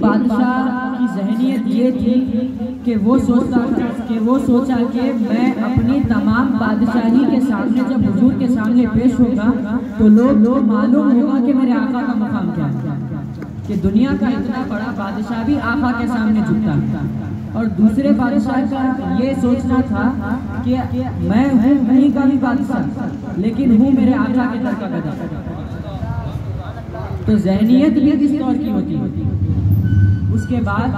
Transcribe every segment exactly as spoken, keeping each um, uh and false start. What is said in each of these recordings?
बादशाह की ज़हनियत ये थी कि वो सोचता था कि वो सोचा कि मैं अपनी तमाम बादशाही के सामने जब हुजूर के सामने पेश होगा तो लोग लोग मालूम होगा कि मेरे आका का मकाम क्या है, कि दुनिया का इतना बड़ा बादशाह भी आका के सामने झुकता है। और दूसरे बादशाह का ये सोचना था कि मैं हूँ कहीं का भी बादशाह, लेकिन हूँ मेरे आका के दर का गदा। तो ज़हनियत भी किस तौर की होती है। उसके बाद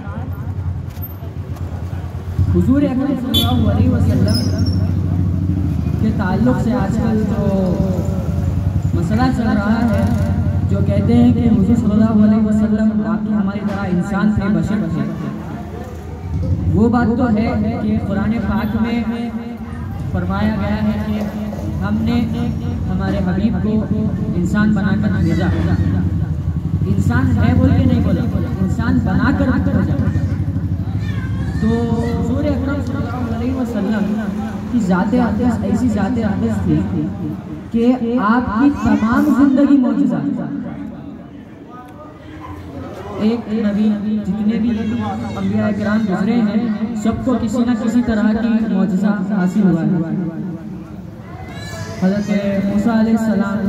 हुजूर अकरम सल्लल्लाहु अलैहि वसल्लम के ताल्लुक से आजकल जो मसला चल रहा है, जो कहते हैं कि हुजूर सल्लल्लाहु अलैहि वसल्लम बाकी हमारी तरह इंसान थे, बशर थे। वो बात तो है कि कुरान पाक में फरमाया गया है कि हमने हमारे हबीब को इंसान बनाकर भेजा। इंसान है बोल के नहीं बोला, इंसान बनाकर भेजा। तो हुजूर अकरम सल्लल्लाहु अलैहि वसल्लम की ज़ाते अक़दस ऐसी ज़ाते अक़दस थी कि आपकी तमाम जिंदगी मौजूदा। एक नबी जितने भी अंबिया किराम गुजरे हैं, सबको किसी न किसी तरह की मौजज़ा हासिल हुआ है। हज़रत मूसा अलैहिस्सलाम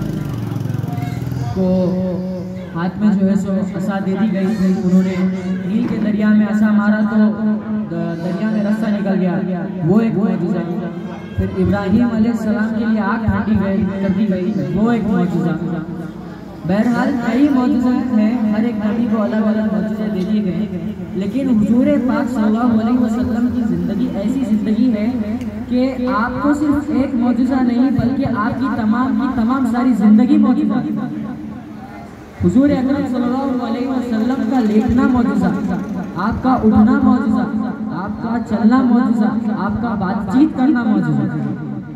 को हाथ में जो है सो असा दे दी गई, उन्होंने नील के दरिया में असा मारा तो दरिया में रास्ता निकल गया, वो एक मौजज़ा। फिर इब्राहीम अलैहिस्सलाम के लिए आग ढांकी गई कर दी गई, वो एक मौजज़ा। बहरहाल कई मौजज़े हैं, हर एक नबी को अलग अलग मौजज़े दे दिए गए, लेकिन हुजूर पाक सल्लल्लाहु अलैहि वसल्लम की ज़िंदगी ऐसी ज़िंदगी है कि आपको सिर्फ एक मौजज़ा नहीं बल्कि आपकी तमाम की तमाम सारी ज़िंदगी मौजज़ा। हुजूर अकरम सल्लल्लाहु अलैहि वसल्लम का लेटना मौजज़ा, आपका उठना मौजज़ा, आपका चलना मौजज़ा, आपका बातचीत करना मौजज़ा।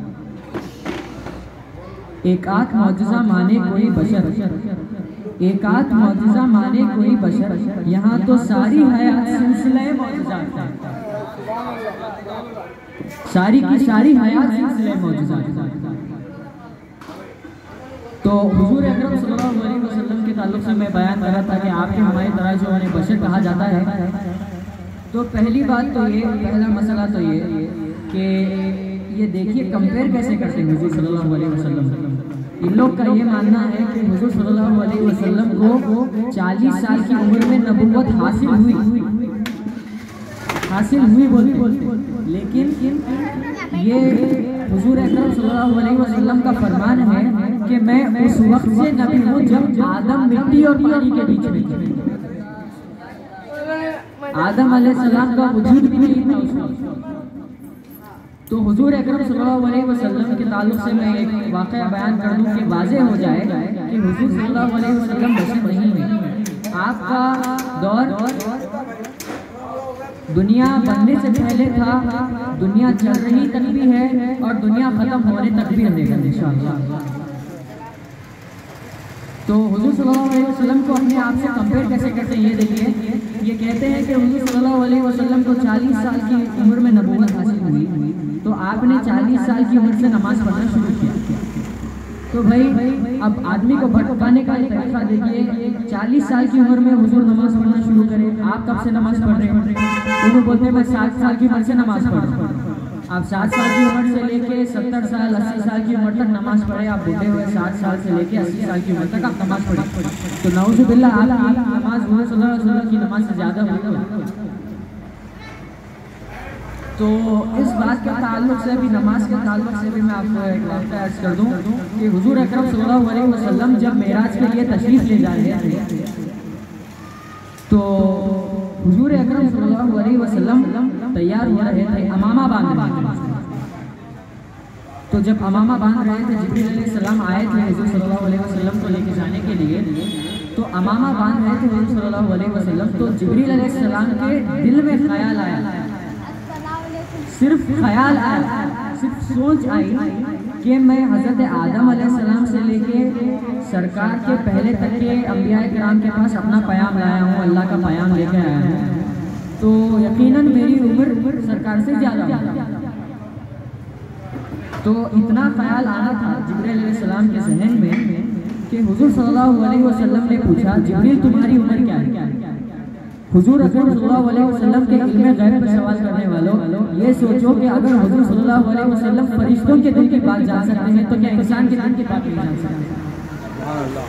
एक आध मौजज़ा माने कोई बशर, एक आध मौजज़ा माने कोई बशर, यहाँ तो सारी हयात सिलसिला मौजज़ा, सारी की सारी हयात सिलसिला मौजज़ा। तो हुजूर अकरम सल्लल्लाहु अलैहि वसल्लम के ताल्लुक से मैं बयान कर रहा था कि आपके हमारी तरह जो उन्हें बशर कहा जाता है। तो पहली बात तो ये, पहला मसला तो ये कि ये देखिए कंपेयर कैसे करते हैं हुजूर सल्लल्लाहु अलैहि वसल्लम। इन लोग का ये मानना है कि हुजूर सल्लल्लाहु अलैहि वसल्लम को चालीस साल की उम्र में नबुव्वत हासिल हुई हासिल हुई बोलते बोलते लेकिन ये हुजूर अकरम सल्लल्लाहु अलैहि वसल्लम का फरमान है कि मैं उस वक्त से नबी हूँ जब आदम मिट्टी और पानी के बीच में थे। आदम अलैहिस्सलाम का वजूद भी नहीं था उस वक्त। तो हुजूर अकरम सल्लल्लाहु अलैहि वसल्लम के ताल्लुक से मैं एक वाक़या बयान कर दूं कि वाज़ेह हो जाए कि हुजूर सल्लल्लाहु अलैहि वसल्लम बशर नहीं है। आपका दौर दुनिया बनने से पहले था, दुनिया चल रही तक भी है और दुनिया खत्म होने तक भी रहेगा इंशाअल्लाह। तो हुजूर सल्लल्लाहु अलैहि वसल्लम को अपने आप से कंपेयर कैसे करते हैं ये देखिए। ये कहते हैं कि हुजूर सल्लल्लाहु अलैहि वसल्लम को चालीस साल की उम्र में नबूवत हासिल हुई, तो आपने चालीस साल की उम्र से नमाज पढ़ना शुरू किया। तो भाई अब आदमी को भटकाने का एक तरीका देखिए। चालीस साल की उम्र में हुजूर नमाज पढ़ना शुरू करें, आप कब से नमाज पढ़ रहे हैं? उन्होंने बोलते हैं मैं साठ साल की उम्र से नमाज पढ़ रहा हूँ। आप साठ साल की उम्र से लेके सत्तर साल अस्सी साल की उम्र तक नमाज पढ़े, आप बूढ़े हुए साठ साल से लेके अस्सी साल की उम्र तक आप नमाज पढ़े, तो नाउज़ुबिल्लाह आपकी नमाज हुजूर सल्लल्लाहु अलैहि वसल्लम की नमाज से ज्यादा हुई। तो इस बात के ताल्लुक से भी, नमाज के ताल्लुक से भी मैं आपको एक वाक़या अर्ज़ कर दूं कि हुजूर अकरम सल्लल्लाहु अलैहि वसल्लम जब मेराज के लिए तशरीफ़ ले जा रहे थे तो हुजूर अकरम सल्लल्लाहु अलैहि वसल्लम तैयार हो रहे थे, अमामा बांध रहे थे। तो जब अमामा बांध रहे थे, जिब्रील अलैहिस्सलाम आए थे हुजूर सल्लल्लाहु अलैहि वसल्लम को लेके जाने के लिए। तो अमामा बांध रहे थे हुजूर सल्लल्लाहु अलैहि वसल्लम, तो जिब्रील अलैहिस्सलाम के दिल में ख्याल आया, सिर्फ ख्याल आया, सिर्फ सोच आई कि मैं हज़रत आदम अलैहिस्सलाम से लेके सरकार के पहले तक के अंबिया किराम के पास अपना पयाम लाया हूँ, अल्लाह का पयाम लेके आया हूँ, तो यकीनन मेरी उम्र सरकार से ज़्यादा है। तो इतना ख्याल आना था जिब्रील अलैहिस्सलाम के जहन में कि हुजूर सल्लल्लाहु अलैहि वसल्लम ने पूछा, जिब्रील तुम्हारी उम्र क्या है? हुजूर अकरम सल्लल्लाहु अलैहि वसल्लम के इल्म गैब पर सवाल करने वालों, ये सोचो कि अगर हुजूर सल्लल्लाहु अलैहि वसल्लम फरिश्तों के दिल की बात जान सकते हैं तो क्या इंसान के दिल की बात नहीं जान सकते?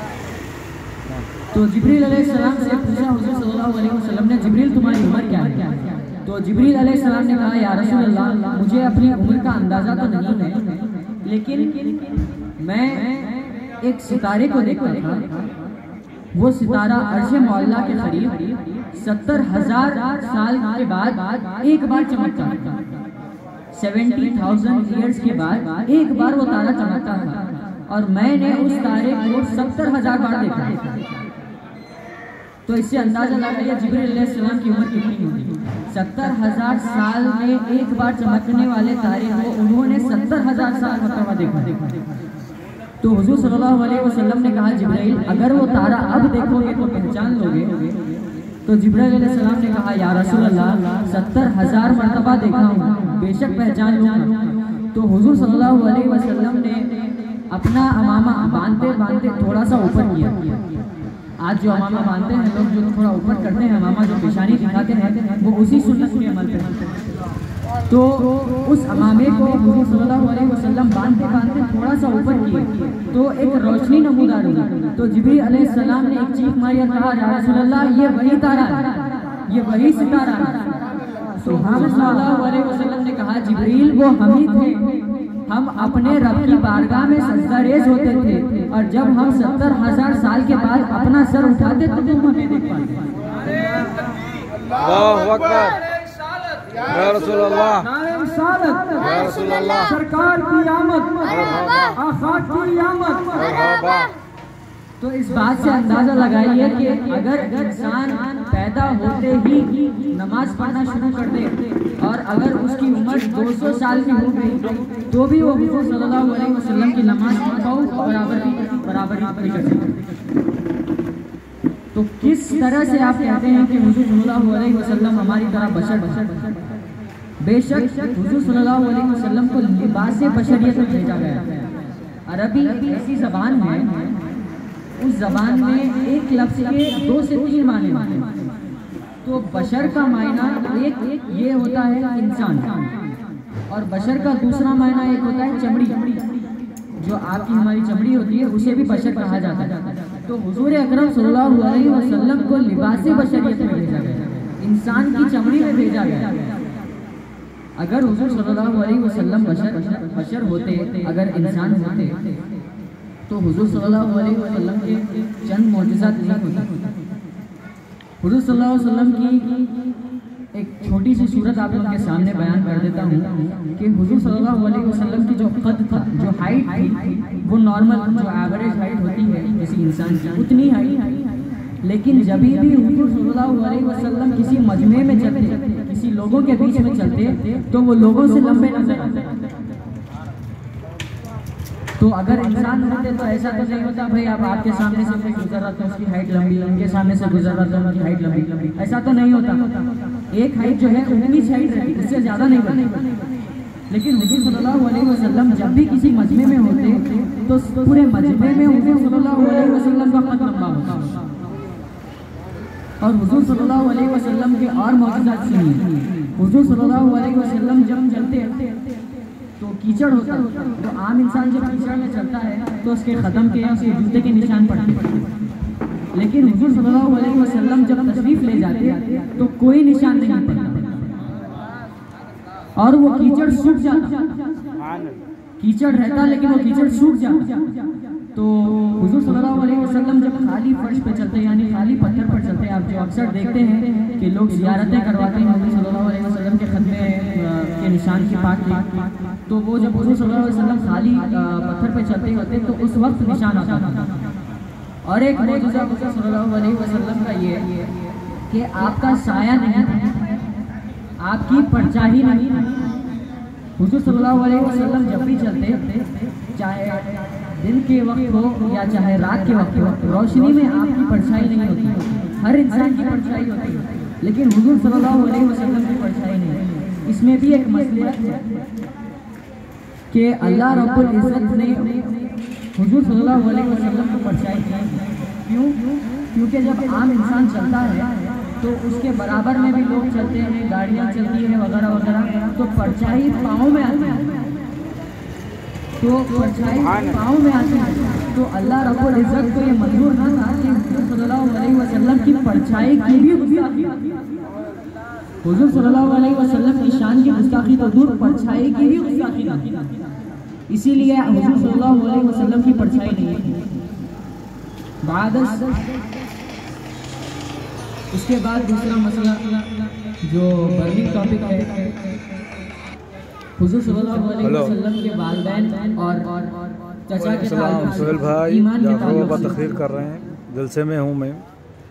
तो जिब्रील अलैहिस्सलाम से पूछा हुजूर सल्लल्लाहु अलैहि वसल्लम ने, जिब्रील तुम्हारी उम्र क्या है? तो जिब्रील अलैहिस्सलाम ने कहा, या रसूल अल्लाह, मुझे अपनी उम्र का अंदाजा तो नहीं है, लेकिन मैं एक सितारे को देखा था। वो सितारा अर्शे मौला के करीब सत्तर हजार साल के बाद एक बार चमकता था। सेवेंटी थाउजेंड ईयर्स के बाद एक बार वो तारा चमकता था और मैंने उस तारे को सत्तर हजार बार देखा। तो इससे अंदाजा लगा लिया जिब्रील अलैहिस्सलाम की उम्र कितनी होगी। सत्तर हजार साल में एक बार चमकने वाले तारे को उन्होंने सत्तर हजार साल मरतबा देखा। तो हुजूर सल्लल्लाहु अलैहि वसल्लम ने कहा, जिब्राइल अगर वो तारा अब देखोगे तो पहचान लोगे? तो जिब्राइल अलैहिस्सलाम ने कहा, या रसूल अल्लाह, सत्तर हजार मरतबा देखा हूँ, बेशक पहचान लूंगा। तो हुजूर सल्लल्लाहु अलैहि वसल्लम ने अपना अमामा बांधते बांधते थोड़ा सा ऊपर किया। आज जो अमामा बांधते हैं लोग, जो थोड़ा ऊपर करते हैं अमामा, जो पेशानी दिखाते हैं, वो उसी सुन्नत के अमल करते हैं। तो उस अमामे को हुजूर सल्लल्लाहु अलैहि वसल्लम बांधते बांधते थोड़ा सा ऊपर किए तो एक रोशनी नमूदार हुई। तो जिब्रील अलैहिस्सलाम ने एक चीख मारी और कहा, या रसूल अल्लाह, ये वही तारा है, ये वही सितारा है। तो हुजूर सल्लल्लाहु अलैहि वसल्लम ने कहा, जिब्रील वो हम ही थे, हम अपने रब की बारगाह में सजदा रेज़ होते थे और जब हम सत्तर हजार साल के बाद अपना सर उठाते तो तुम हमें देख पाते। या रसूल अल्लाह, या रसूल अल्लाह, सरकार की आमद, आका की आमद। तो इस बात से अंदाजा लगाइए कि अगर इंसान पैदा होते ही नमाज पढ़ना शुरू कर दे और अगर उसकी उम्र दो सौ साल की हो गई तो भी वो हुजूर सल्लल्लाहु अलैहि वसल्लम की नमाज बराबर बराबर नहीं कर सकते। तो किस तरह से आप कहते हैं कि हुजूर सल्लल्लाहु अलैहि वसल्लम हमारी तरह बशर बशर? बेशक हुजूर सल्लल्लाहु अलैहि वसल्लम को लिबास बशरियत में भेजा गया। अरबी ऐसी जबान है, उस जबान में एक लफ्ज के दो से तीन माने माने। तो बशर का मायना एक ये होता है इंसान, और बशर का दूसरा मायना एक होता है चमड़ी। जो आपकी हमारी चमड़ी होती है उसे भी बशर कहा जाता है। तो हुजूर अकरम सल्लल्लाहु अलैहि वसल्लम को लिबास बशरियत में भेजा गया, इंसान की चमड़ी में भेजा गया। अगर हुजूर सल्लल्लाहु अलैहि वसल्लम बशर बशर होते, अगर इंसान होते, तो हुजूर सल्लल्लाहु अलैहि वसल्लम के चंद मौजज़ात नहीं होते। हुजूर सल्लल्लाहु अलैहि वसल्लम की एक छोटी सी सूरत आप लोगों के सामने बयान कर देता हूँ कि हुजूर सल्लल्लाहु अलैहि वसल्लम की जो कद था, जो हाइट थी, वो नॉर्मल जो एवरेज हाइट होती है किसी इंसान की, उतनी हाइट। लेकिन जब भी हुजूर सल्लल्लाहु अलैहि वसल्लम किसी मजमे में चलते, किसी लोगों के बीच में चलते, तो वो लोगों से लंबे नजर आते। तो अगर इंसान होते तो ऐसा तो नहीं होता भाई आप आपके सामने से कोई गुजर रहा था उसकी हाइट लंबी, उनके सामने से गुजर रहा था उनकी हाइट लंबी लंबी, ऐसा तो नहीं होता। एक हाइट जो है उतनी हाइट रहती, इससे ज्यादा नहीं बनती। लेकिन हुजूर सल्लल्लाहु अलैहि वसल्लम जब भी किसी मजमे में होते तो पूरे मजमे में हुजूर सल्लल्लाहु अलैहि वसल्लम का कद लंबा होता। और हुजूर सल्लल्लाहु अलैहि वसल्लम के और मौजूदात सुनिए। हुजूर सल्लल्लाहु अलैहि वसल्लम जब चलते तो कीचड़ होता, तो आम इंसान जब कीचड़ में चलता है तो उसके कदम के या उसके जूते के निशान पड़ते हैं। लेकिन हुजूर सल्लल्लाहु अलैहि वसल्लम जब तशरीफ ले जाते तो कोई निशान नहीं पड़ता और वो कीचड़ सूख जाता। कीचड़ रहता लेकिन वो कीचड़ सूख जाता। तो हुजूर सल्लल्लाहु अलैहि वसल्लम जब खाली फर्श पे चलते, यानी खाली पत्थर पर चलते, आप जो अक्सर देखते हैं कि लोग ज़ियारतें करवाते हैं हुजूर सल्लल्लाहु अलैहि वसल्लम के खतने के निशान की पाक की, तो वो जब हुजूर सल्लल्लाहु अलैहि वसल्लम खाली पत्थर पे चलते होते तो उस वक्त निशान आता था। और एक मौजूदा हुजूर सल्लल्लाहु अलैहि वसल्लम का ये कि आपका साया नहीं था, आपकी परछाई नहीं। हुजूर सल्लल्लाहु अलैहि वसल्लम जब भी चलते, चाहे दिन के वक्त हो या चाहे रात के वक्त हो, रोशनी में आपकी परछाई नहीं होती। हर इंसान की परछाई होती है, लेकिन हुजूर सल्लल्लाहु अलैहि वसल्लम की परछाई नहीं। इसमें भी एक मसला है कि अल्लाह रब्बुल इज़्ज़त ने हुजूर सल्लल्लाहु अलैहि वसल्लम को परछाई दी। क्यों? क्योंकि जब आम इंसान चलता है तो उसके बराबर में भी लोग चलते हैं, गाड़ियाँ चलती हैं वगैरह वगैरह, तो परछाई पाँव में आती है, तो परछाई पाँव में आती है। तो अल्लाह रब्बुल इज़्ज़त को ये मंजूर ना था कि हुज़ूर सल्लल्लाहु अलैहि वसल्लम की परछाई की भी गुस्ताखी, हुज़ूर सल्लल्लाहु अलैहि वसल्लम की शान की गुस्ताखी तो दूर, परछाई की भी गुस्ताखी ना, इसीलिए हुज़ूर सल्लल्लाहु अलैहि वसल्लम की परछाई नहीं है। बाद उसके बाद दूसरा मसला जो बर्निंग टॉपिक है, हुज़ूर सल्लल्लाहु अलैहि वसल्लम के वालिदैन और चाचा के ताल्लुक से, सोहेल भाई ईमान के जाफर ताल्लुक बाबा से, तकरीर कर रहे हैं, जलसे में हूँ मैं,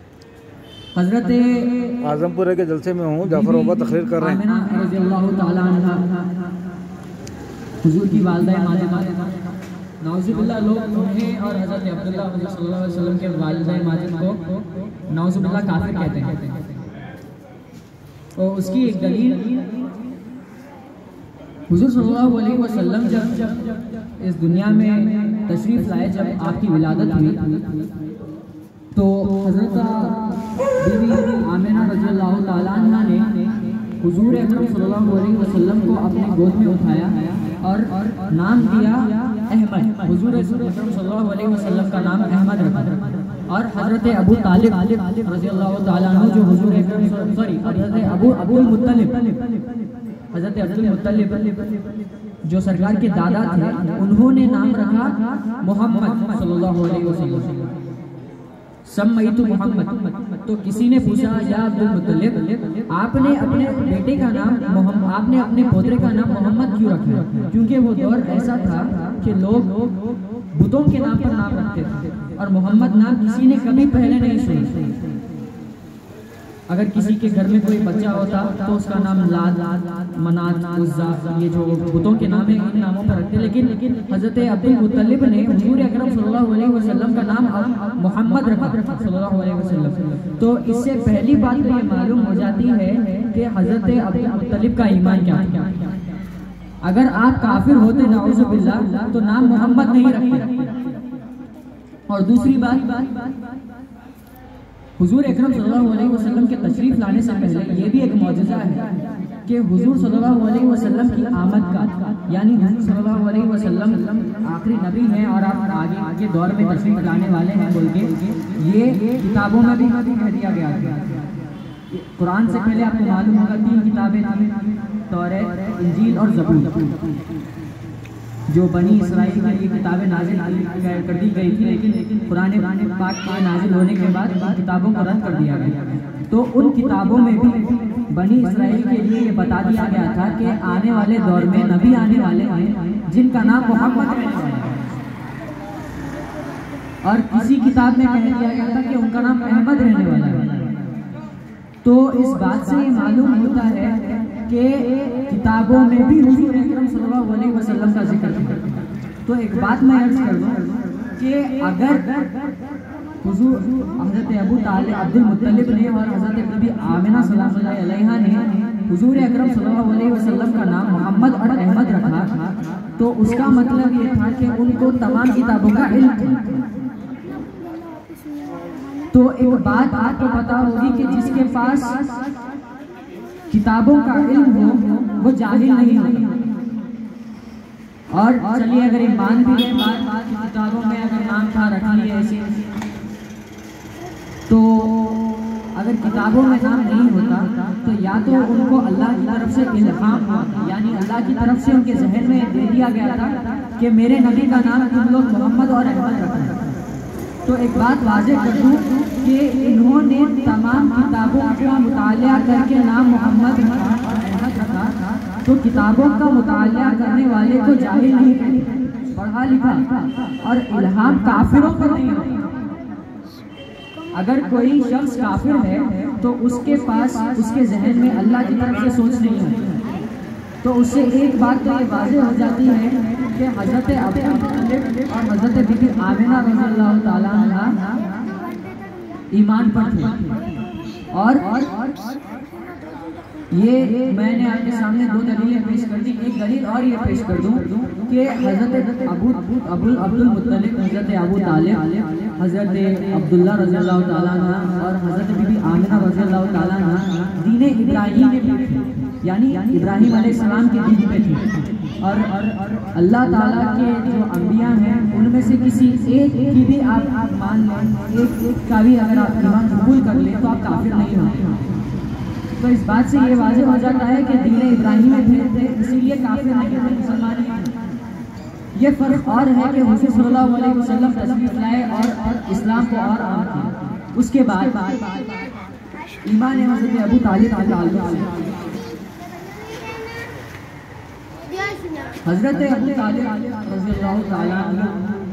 हजरत आजमपुरे के जलसे में हूँ, जाफर बाबा तकरीर कर रहे हैं। आमिना रज़ियल्लाहु ताला अन्हा हुज़ूर की वालिदा माजिदा, नाउज़ुबिल्लाह लोग उन्हें और हजरत अब्दुल्लाह हुज़ूर सल्लल्लाहु अलैहि वसल्लम के वालिदा माजिद को नाउज़ुबिल्लाह काफिर कहते हैं। और उसकी एक दलील, हुज़ूर सल्लल्लाहु अलैहि वसल्लम जब इस दुनिया में तशरीफ़ लाए, जब आपकी विलादत हुई, तो हज़रत बीवी आमिना रज़ियल्लाहु ताला अन्हा ने हुज़ूर अकरम सल्लल्लाहु अलैहि वसल्लम को अपने गोद में उठाया और नाम दिया अहमद। हुज़ूर अकरम सल्लल्लाहु अलैहि वसल्लम का नाम अहमद रखा। और हज़रत अबू तालिब रज़ियल्लाहु ताला अन्हु जो हुज़ूर अकरम सॉरी हज़रत अबू अब्दुल मुत्तलिब हज़रत अब्दुल मुत्तलिब जो सरकार के दादा थे, उन्होंने नाम रखा मोहम्मद सल्लल्लाहु अलैहि वसल्लम, सम्मईतु मोहम्मद। तो किसी ने पूछा, या अब्दुल मुत्तलिब, आपने अपने बेटे का नाम मोहम्मद, आपने अपने पोतरे का नाम मोहम्मद क्यों रखा? क्योंकि वो दौर ऐसा था कि लोग बुतों के नाम पर नाम रखते थे और मोहम्मद नाम किसी ने कभी पहले नहीं सुना। अगर किसी के घर में कोई बच्चा होता तो उसका नाम लाद, मनात, उज़्ज़ा, ये जो बुतों के नाम है इन नामों पर रखते, लेकिन हज़रत अब्दुल मुत्तलिब ने हुज़ूर अकरम सल्लल्लाहु अलैहि वसल्लम का नाम मोहम्मद रखा सल्लल्लाहु अलैहि वसल्लम। तो इससे पहली बात तो ये मालूम हो जाती है कि हज़रत अब्दुल मुत्तलिब का ईमान क्या था। अगर आप काफिर होते नाउज़ु बिल्लाह तो नाम मोहम्मद नहीं रखते। और दूसरी बात, हुज़ूर अकरम सल्लल्लाहु अलैहि वसल्लम के तशरीफ़ लाने से पहले ये भी एक मौजज़ा है कि हुज़ूर सल्लल्लाहु अलैहि वसल्लम की आमद का, यानी हुज़ूर सल्लल्लाहु अलैहि वसल्लम आखिरी नबी हैं और आप आगे आगे दौर में तशरीफ़ लाने वाले हैं बोल के ये किताबों में भी कह दिया गया था। कुरान से पहले आपको मालूम होगा तीन किताबें थी, तौरात, इंजील और ज़बूर। जो बनी इसराइल में ये किताबें नाजिल कर दी गई थी, लेकिन कुरान पाक के नाजिल होने के बाद किताबों को रद्द कर दिया गया। तो उन किताबों में भी बनी इसराइल के लिए ये बता दिया गया था कि आने वाले दौर में नबी आने वाले हैं जिनका नाम मोहम्मद है, और किसी किताब में कह दिया गया था कि उनका नाम अहमद रहने वाला है। तो इस बात से ये मालूम होता है कि किताबों में भी हुज़ूर अकरम सल्लल्लाहु अलैहि वसल्लम का जिक्र है। तो एक बात मैं अर्ज़ कर दूं कि अगर हुज़ूर हज़रत अबू तालिब अब्दुल मुत्तलिब ने और हज़रत बीबी आमिना सल्लल्लाहु अलैहा ने हुज़ूर अकरम सल्लल्लाहु अलैहि वसल्लम का नाम मोहम्मद और अहमद रखा, तो उसका मतलब ये था कि उनको तमाम किताबों का इल्म था। तो एक बात आपको पता होगी कि जिसके पास किताबों का इल्म हो वो जाहिल नहीं होता। और चलिए अगर ईमान भी है, किताबों में अगर नाम था रख लिए ऐसे, तो अगर किताबों में नाम नहीं होता तो या तो उनको अल्लाह की तरफ से इल्हाम हुआ, यानी अल्लाह की तरफ से उनके जहन में दे दिया गया था कि मेरे नबी का नाम तुम लोग मोहम्मद और अहमद रखना। तो एक बात वाज़ेह कर दूं कि इन्होंने तमाम किताबों का मुतालिया करके नाम मोहम्मद और अहमद रखा, तो किताबों का मुतालिया करने वाले को जाहिल नहीं कहते, पढ़ा लिखा। और इल्हाम काफिरों को नहीं होता। अगर कोई शख्स काफिर है तो उसके पास उसके जहन में अल्लाह की तरफ से सोच नहीं होती। तो उससे एक बात तो ये वाज़ेह हो जाती है कि हज़रत अब्दुल मुत्तलिब और हज़रत बीबी आमिना रज़ियल्लाहु ताला अन्हा ईमान पर थे। और ये मैंने आपके सामने दो दलीलें पेश कर दी। एक दलील और ये पेश कर दूं कि हज़रत अबू अबुल अब्दुल मुत्तलिब, हज़रत अबू तालिब, हज़रत अब्दुल्ला रज़ियल्लाहु ताला अन्हु और हज़रत बीबी आमिना रज़ियल्लाहु ताला अन्हा दीन इब्राहीम में, यानी इब्राहीम अलैहिस्सलाम के दीन पे थे। और अल्लाह ताला के जो अंबिया हैं उनमें से किसी एक की भी आप आप मान लें, एक एक का भी अगर आप ईमान कबूल कर लें तो आप काफिर नहीं होते। तो इस बात से ये वाज़ेह हो जाता है कि दीन इब्राहीम में थे इसीलिए काफिर नहीं थे, मुसलमान नहीं। ये फर्क और है कि हुज़ूर सल्लल्लाहु अलैहि वसल्लम तशरीफ लाए और इस्लाम को और आम किया। उसके बाद ईमान हज़रत अबू तालिब के ताल्लुक से हज़रत अबू तालिब रज़ियल्लाहु ताला अन्हु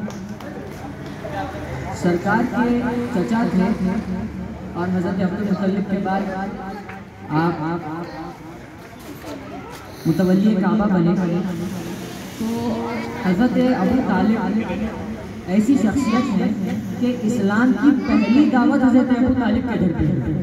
सरकार के चचा थे और हज़रत अब्दुल मुत्तलिब के बाद आप आप मुतवल्ली काबा बने। तो हज़रत अबू तालिब ऐसी शख्सियत है कि इस्लाम की पहली दावत हज़रत अबू तालिब के घर पे।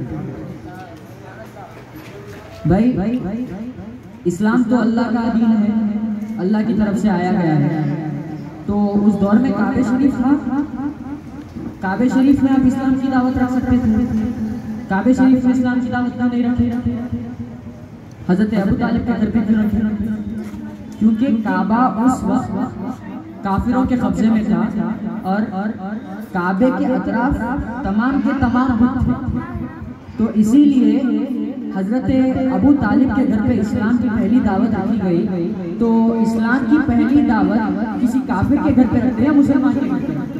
भाई भाई इस्लाम तो अल्लाह का दीन है, अल्लाह की तरफ से आया गया है। तो उस दौर में काबे शरीफ था, काबे शरीफ में आप इस्लाम की दावत रख सकते थे, काबे शरीफ में इस्लाम की दावत नहीं रखी। हज़रत अबू तालिब के घर पे क्यों रखे? क्योंकि काबा उस वक्त काफिरों के कब्जे में था और काबे के अतराफ तमाम के तमाम बुत थे। तो इसीलिए हज़रत अबू तालिब के घर पे इस्लाम की पहली दावत रखी गई। तो इस्लाम की पहली दावत किसी काफिर के घर पे रखते हैं, मुसलमान के घर पे?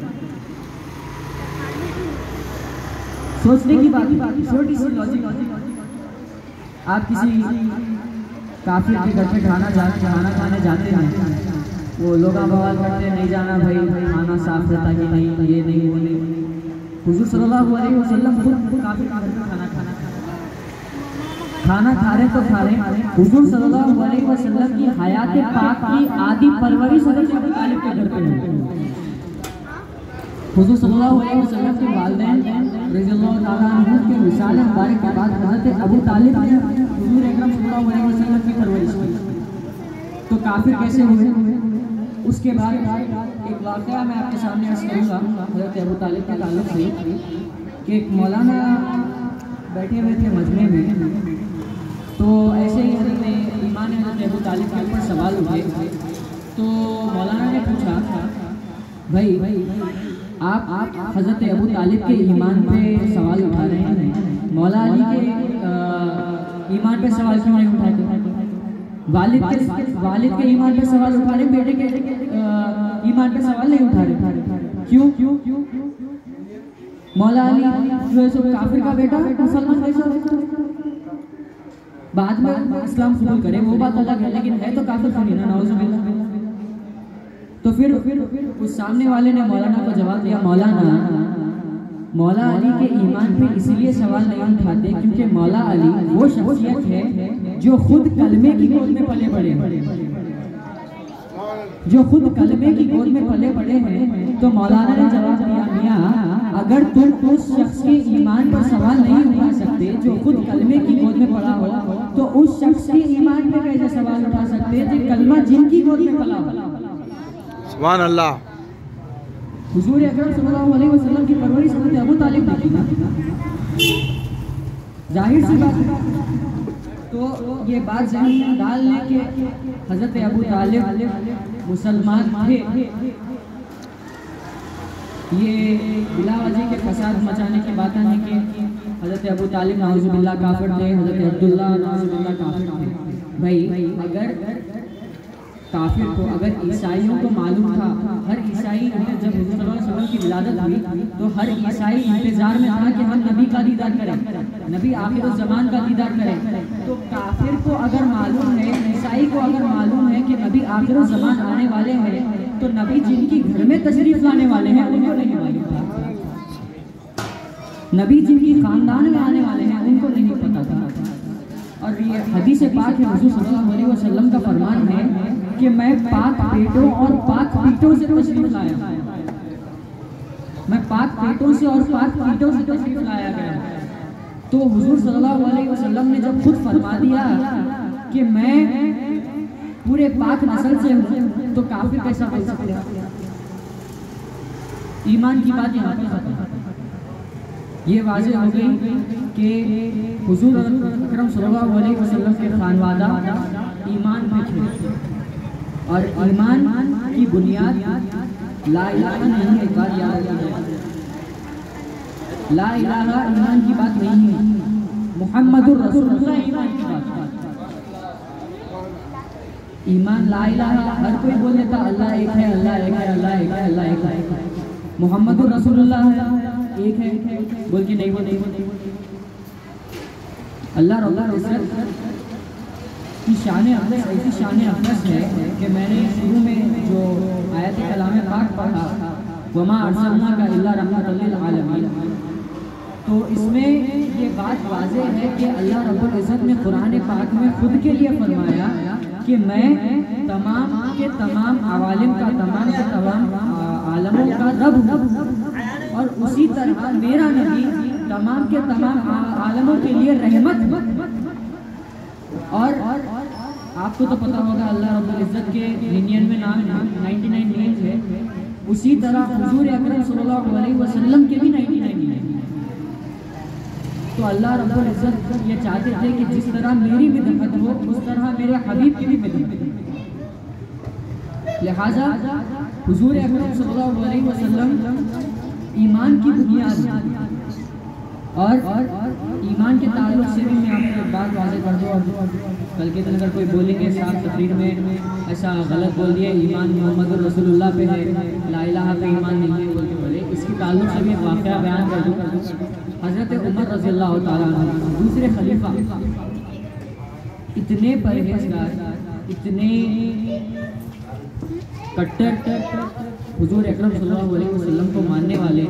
सोचने की बात, छोटी सी लॉजिक। आप किसी काफिर के घर पे खाना खाना खाने जाते हैं, वो लोग बवाल करते हैं नहीं जाना भाई, खाना साफ रहता कि नहीं, ये नहीं वो नहीं। हुजूर सल्लल्लाहु अलैहि वसल्लम खुद काफिर के घर पे खाना खाना खाना खा रहे तो खा रहे। हुजूर सल्लल्लाहु अलैहि वसल्लम की हयात पाक की आदि परवरिश हज़रत अबू तालिब के घर पे है। हुजूर सल्लल्लाहु अलैहि वसल्लम के वालिदैन रज़ियल्लाहु ताला अन्हु के विसाल मुबारक के बाद हज़रत अबू तालिब ने हुजूर अकरम सल्लल्लाहु अलैहि वसल्लम की परवरिश की। तो काफिर कैसे हुए? उसके बाद एक वाक़या मैं आपके सामने अर्ज़ करूँगा हज़रत अबू तालिब के ताल्लुक से कि एक मौलाना बैठे हुए थे मजमे में। तो ऐसे ही हज़रत ईमान हज़रत अबू तालिब के ऊपर सवाल उठे। तो मौलाना ने पूछा, भाई भाई आप आप हज़रत अबू तालिब के ईमान पे सवाल उठा रहे हैं, मौला अली के ईमान पे सवाल क्यों नहीं उठाते? वालिद के वालिद के ईमान पे सवाल उठा रहे, बेटे के ईमान पे सवाल नहीं उठा रहे, क्यों? क्यों क्यों मौला अली जो है सो काफिर का बेटा मुसलमान कैसा? बाद में इस्लाम कबूल करे वो बात अलग है, लेकिन है तो काफिर नहीं ना, नाउज़ुबिल्लाह। तो फिर उस सामने वाले ने मौलाना को जवाब दिया, मौलाना मौला अली के ईमान पे इसलिए सवाल नहीं उठाते क्योंकि मौला अली वो शख्सियत है जो खुद कलमे की गोद में पले बड़े हैं, जो खुद कलमे की गोद में पले बड़े हैं। तो मौलाना ने जवाब दिया, मियां अगर तुम उस शख्स के ईमान पर सवाल नहीं उठा सकते जो खुद कलमे की गोद में पड़ा हो, तो उस शख्स के ईमान पर कैसे सवाल उठा सकते जो कलमा जिनकी गोद में पला हो? सुभान अल्लाह। हुजूर अकरम सल्लल्लाहु अलैहि वसल्लम की परवरिश हज़रत अबू तालिब ने की ना, जाहिर सी बात है। तो ये बात ज़हन में डाल लें कि हज़रत अबू तालिब मुसलमान थे। ये बिलावजी के फसाद मचाने की बात है कि हज़रत अबू तालिब नाउज़ुबिल्लाह काफिर थे, हज़रत अब्दुल्ला नाउज़ुबिल्लाह काफिर थे। भाई अगर काफिर को, अगर ईसाइयों को मालूम था, हर ईसाई जब हुज़ूर सल्लल्लाहु अलैहि वसल्लम की विलादत हुई तो हर ईसाई इंतजार में था कि हम नबी का दीदार करें, नबी आखिर ज़मान का दीदार करें। तो काफिर को अगर मालूम है, ईसाई को अगर मालूम है कि नबी आखिर ज़मान आने वाले हैं, तो नबी जिनकी घर में तशरीफ लाने वाले हैं उनको नहीं मालूम था, नबी जिनकी खानदान में आने वाले हैं उनको नहीं पता था। और ये हदीस पाक है, हुज़ूर सल्लल्लाहु अलैहि वसल्लम का फरमान है कि मैं पाक पेटों और पाक पीठों से तशरीफ लाया, मैं पाक पेटों से और पाक पीठों से तशरीफ लाया गया। तो हुजूर सल्लल्लाहु अलैहि वसल्लम ने जब खुद फरमा दिया कि मैं पूरे पाक नस्ल से हूँ, तो काफिर कैसा बोल सकते हैं? ईमान की बात यहाँ पर खत्म। ये वाज़ेह हो गई कि हुजूर अकरम सल्लल्लाहु अलैहि वसल्लम के खानवादा ईमान पे थे, और ईमान की बुनियाद ला इलाहा नहीं है। एक बात याद रखिए, ला इलाहा ईमान की बात नहीं है, मुहम्मदुर रसूलुल्लाह ईमान की बात है। ईमान ला इलाहा हर कोई बोल देता, अल्लाह एक है, अल्लाह एक है, अल्लाह एक है, अल्लाह एक है। मुहम्मदुर रसूलुल्लाह एक है बोल के नहीं बोल नहीं बोल अल्लाह रब्बुल इज्जत की शान अक़दस ऐसी शान अक़दस है कि मैंने शुरू में जो आयत कलाम पाक पढ़ा, वमा अरसलनाका इल्ला रहमतल लिल आलमीन, तो इसमें ये बात वाज़ेह है कि अल्लाह रब्बुल इज़्ज़त ने कुरान पाक में खुद के लिए फरमाया कि मैं तमाम के तमाम अवालिम का, तमाम के तमाम आलमों का रब हूँ, और उसी तरह मेरा नबी तमाम के तमाम आलमों के लिए रहमत। और आपको तो पता होगा अल्लाह रब्बुल इज़्ज़त के निन्यानवे नाम निन्यानवे नेम्स है, उसी तरह हुजूर अकरम सल्लल्लाहु अलैहि वसल्लम के भी निन्यानवे नेम है। तो अल्लाह रब्बुल इज़्ज़त ये चाहते थे कि जिस तरह मेरी मिदहत हो, उस तरह मेरे हबीब की भी मिदहत हो। लिहाजा हुजूर अकरम सल्लल्लाहु अलैहि वसल्लम ईमान की बुनियाद, और ईमान के ताल्लुक से भी मैं आपको एक बात वाज़ेह कर दूँ, और कल के दिन अगर कोई बोलेंगे साहब तकरीर में ऐसा गलत बोल दिया, ईमान मोहम्मद रसूलुल्लाह पे है, ला इलाहा पे ईमान नहीं है बोल के बोले, इसके ताल्लुक से भी एक वाक़या बयान कर दूँ। हज़रत उमर रज़ियल्लाहु ताला अन्हु दूसरे खलीफा, इतने परहेज़गार, इतने कट्टर हुजूर अकरम सल्लल्लाहु अलैहि वसल्लम को मानने वाले,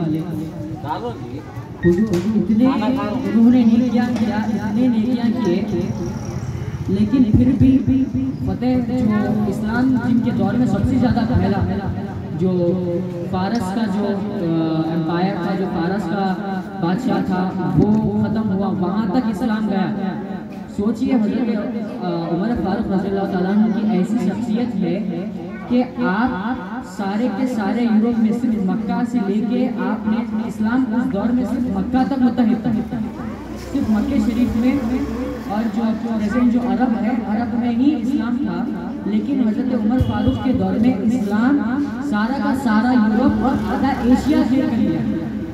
इतने उन्होंने नेकियां किया, इतने नेकियां किए, लेकिन फिर भी फतेह जो इस्लाम जिनके दौर में सबसे ज़्यादा पहला जो फारस का जो एम्पायर था, जो फारस का बादशाह था, वो ख़त्म हुआ, वहाँ तक इस्लाम गया। सोचिए हज़रत उमर फारूक रज़ियल्लाहु ताला अन्हु की ऐसी शख्सियत है कि आप सारे के सारे यूरोप में सिर्फ मक्का से लेके आपने इस्लाम उस दौर में सिर्फ मक्का तक मुत्तहिद था, सिर्फ मक्के शरीफ में, और जो प्रेजेंट जो अरब है, अरब में ही इस्लाम था। लेकिन हज़रत उमर फारूक के दौर में इस्लाम सारा का सारा यूरोप और आधा एशिया घेर कर लिया।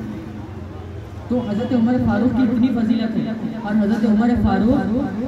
तो हज़रत उमर फारूक की इतनी फजीलत है, और हज़रत उमर फारूक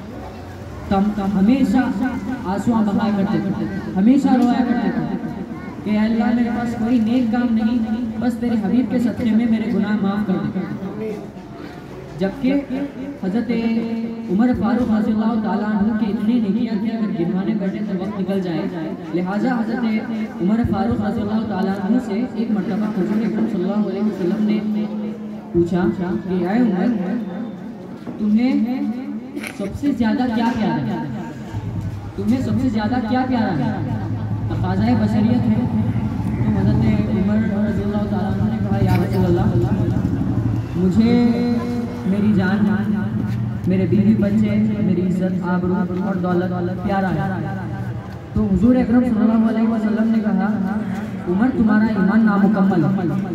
तम तम हमेशा आंसुआ बहाया करते थे, हमेशा रोया करते थे कि अल्लाह मेरे पास कोई नेक काम नहीं, बस तेरे हबीब के सदक़े में मेरे गुनाह माफ़ कर दे। जबकि हज़रत उमर फारूक रज़ियल्लाहु ताला अन्हु के इतनी नेकियां थी, अगर गिनवाने बैठे तो वक्त निकल जाए। लिहाजा हज़रत उमर फारूक रज़ियल्लाहु ताला अन्हु से एक मरतबा हुज़ूर अकरम सल्लल्लाहु अलैहि वसल्लम ने पूछा कि आए उमर, तुम्हें सबसे ज़्यादा क्या प्यारा है, तुम्हें सबसे ज़्यादा क्या प्यारा है? तक़ाज़ाए बशरियत है। तो हज़रत उमर रज़ियल्लाहु ताला अन्हु ने कहा, या रसूलल्लाह, मुझे मेरी जान, मेरे बीवी बच्चे, मेरी इज़्ज़त, आबरू और दौलत प्यारा है। तो हुज़ूर अकरम सल्लल्लाहु अलैहि वसल्लम ने कहा, उमर तुम्हारा ईमान नामुकम्मल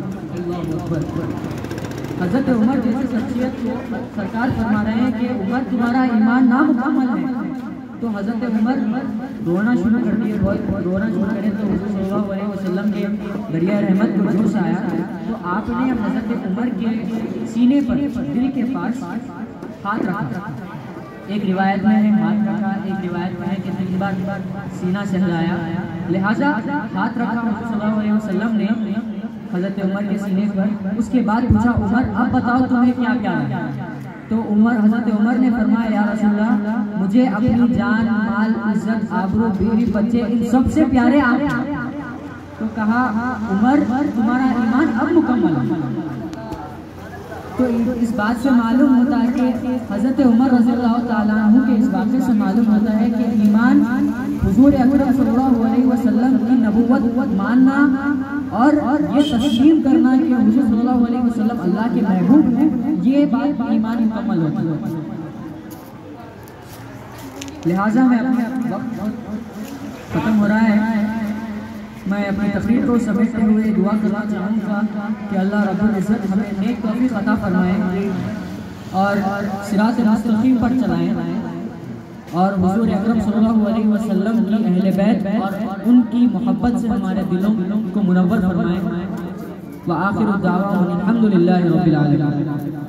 है। हज़रत उमर जैसी शख्सियत को सरकार फरमा रहे हैं कि उमर तुम्हारा ईमान नामुकम्मल है। तो हज़रत उमर रोना शुरू कर दिए, रोना शुरू करें तो हुज़ूर सल्लल्लाहु अलैहि वसल्लम के दरिया रहमत को जोश आया। तो आपने हज़रत उमर के सीने पर, दिल के पास हाथ रखा। एक रिवायत में है हाथ रखा, एक रिवायत में है कि तीन बार सीना सहलाया। लिहाजा हाथ रखा हुज़ूर सल्लल्लाहु अलैहि वसल्लम ने हज़रत उमर के सीने पर। उसके बाद पूछा, उमर अब बताओ तुम्हें क्या प्यारा है? तो उमर हज़रत उमर ने फरमाया, या रसूलल्लाह, मुझे अपनी जान, माल, इज़्ज़त, आबरू, बीवी, बच्चे, इन सबसे प्यारे आप हैं। तो कहा, उमर तुम्हारा ईमान अब मुकम्मल है। तो इस बात से मालूम होता है कि हज़रत उमर रज़ियल्लाहु ताला अन्हु के इस वाक़े से मालूम होता है कि ईमान हुज़ूर अकरम सल्लल्लाहु अलैहि वसल्लम की नबुव्वत मानना और ये तस्लीम करना कि हुज़ूर सल्लल्लाहु अलैहि वसल्लम अल्लाह के महबूब हैं, ये बात ईमान मुकम्मल होती है। लिहाजा मैं अपने वक्त ख़त्म हो रहा है, मैं अपनी तकरीर को समेटते हुए दुआ करना चाहूँगा कि अल्लाह रब्बुल इज़्ज़त हमें नेक तौफ़ीक़ अता फरमाए और सिरात मुस्तक़ीम पर चलाएं और हुज़ूर अकरम सल्लल्लाहु अलैहि वसल्लम की अहले बैत और उनकी मोहब्बत से हमारे दिलों को मुनव्वर फरमाएं। व आखिरु दावाना अल्हम्दुलिल्लाहि रब्बिल आलमीन।